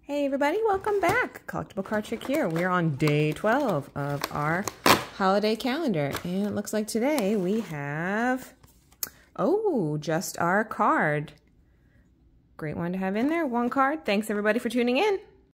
Hey everybody, welcome back. Collectible Card Chick here. We're on day 12 of our holiday calendar. And it looks like today we have, just our card. Great one to have in there, one card. Thanks everybody for tuning in.